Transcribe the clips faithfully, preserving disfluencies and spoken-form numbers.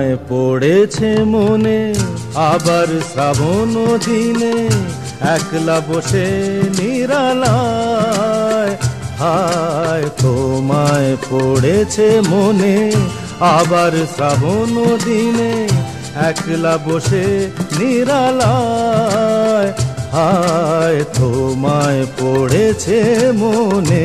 তোমায় পড়েছে মনে আবার শ্রাবণ দিনে একলা বসে নিরালায়। হায় তোমায় পড়েছে মনে আবার শ্রাবণ দিনে একলা বসে নিরালায়। হায় তোমায় পড়েছে মনে।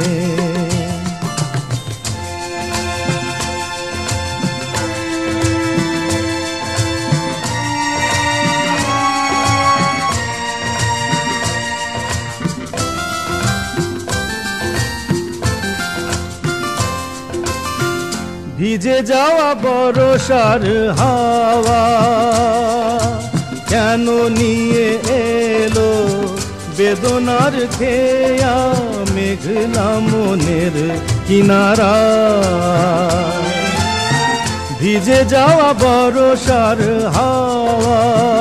ভিজে যাওয়া বরষার হাওয়া কেন নিয়ে এলো বেদনার খেয়া মেঘলা মনের কিনারা। ভিজে যাওয়া বরষার হাওয়া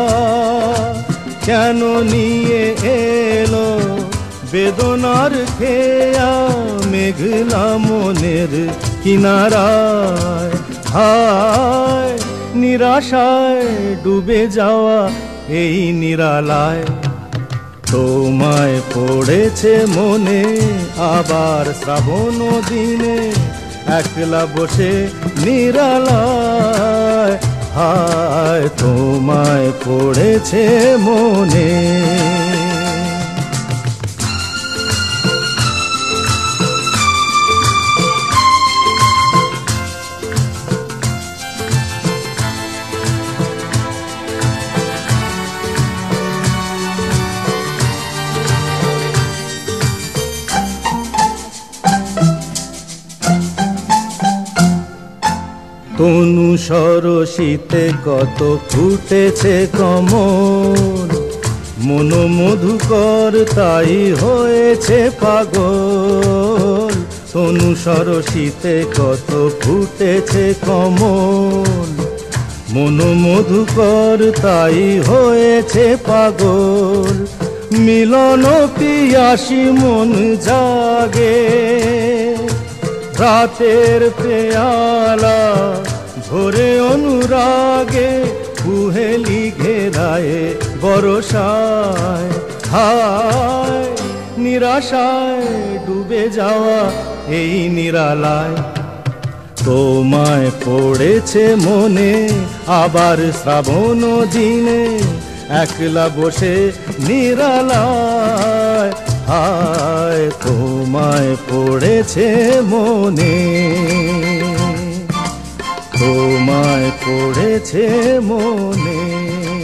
কেন নিয়ে এলো বেদনার খেয়া মেঘলা মনের কিনারায়। হায় নিরাশায় ডুবে যাওয়া এই নিরালায়। তোমায় পড়েছে মনে আবার শ্রাবণ দিনে একলা বসে নিরালায়। হায় তোমায় পড়েছে মনে। তনু সরসিতে কত ফুটেছে কমল, মন মধুকর তাই হয়েছে পাগল। তনু সরসিতে কত ফুটেছে কমল, মন মধুকর তাই হয়েছে পাগল। মিলন পিয়াসী মন জাগে, রাতের পেয়ালা ভোরে অনুরাগে কুহেলি ঘেরায় বরষায়। হায় নিরাশায় ডুবে যাওয়া এই নিরালায়। তোমায় পড়েছে মনে আবার শ্রাবণ দিনে একলা বসে নিরালায়। হায় তোমায় পড়েছে মনে, তোমায় পড়েছে মনে।